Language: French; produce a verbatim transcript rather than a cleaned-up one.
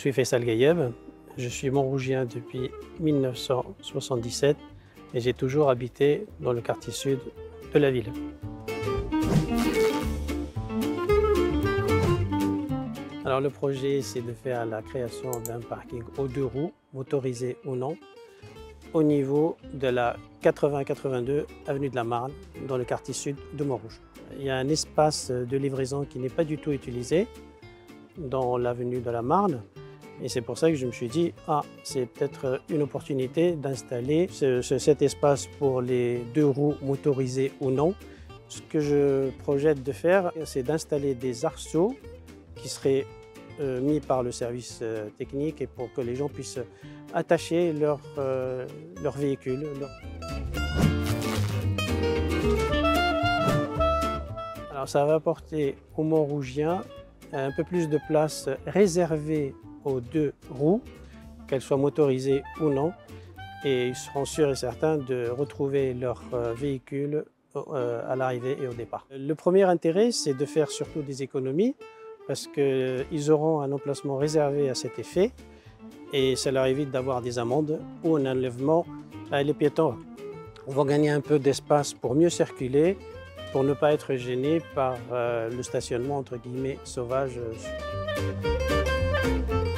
suis Faisal Gayeb, je suis Montrougien depuis mille neuf cent soixante-dix-sept et j'ai toujours habité dans le quartier sud de la ville. Alors le projet, c'est de faire la création d'un parking aux deux roues, motorisé ou non, au niveau de la quatre-vingts quatre-vingt-deux avenue de la Marne, dans le quartier sud de Montrouge. Il y a un espace de livraison qui n'est pas du tout utilisé dans l'avenue de la Marne. Et c'est pour ça que je me suis dit, ah, c'est peut-être une opportunité d'installer ce, ce, cet espace pour les deux roues motorisées ou non. Ce que je projette de faire, c'est d'installer des arceaux qui seraient euh, mis par le service euh, technique et pour que les gens puissent attacher leur, euh, leur véhicule. Leur... Alors ça va apporter aux Montrougiens un peu plus de place réservée aux deux roues, qu'elles soient motorisées ou non, et ils seront sûrs et certains de retrouver leur euh, véhicule euh, à l'arrivée et au départ. Le premier intérêt, c'est de faire surtout des économies, parce qu'ils auront un emplacement réservé à cet effet, et ça leur évite d'avoir des amendes ou un enlèvement. Là, les piétons vont gagner un peu d'espace pour mieux circuler, pour ne pas être gênés par euh, le stationnement entre guillemets sauvage.